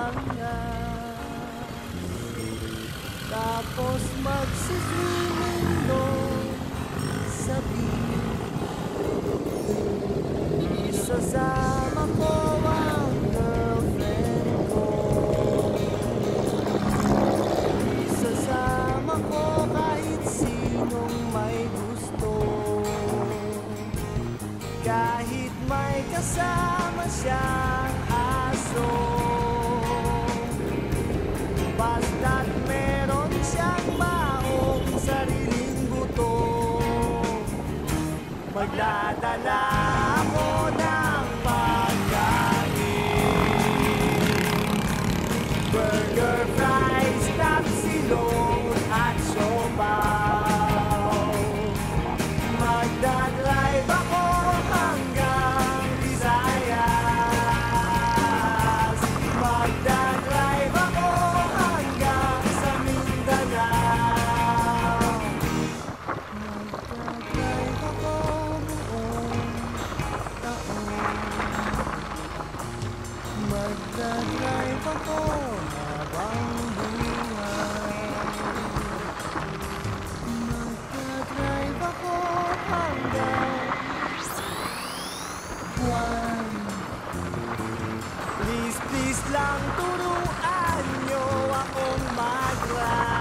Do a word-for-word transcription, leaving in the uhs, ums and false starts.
Batangas. Tapos magsiswimming doon sa beach. Isasama ko ang girlfriend ko. Isasama ko kahit sinong may gusto. Kahit may kasama siyang aso. Basta't meron siyang maong sariling buto. Magdadala ako ng pagkain. Burger, fries, tapsilong at siopaw. Magdadrive ako hanggang Visayas. Magdadrive ako hanggang sa Mindanao. Magdadrive ako buong taon. Magdadrive ako habang buhay. Magdadrive ako hanggang buwan. Please, please lang turuan nyo akong mag-drive.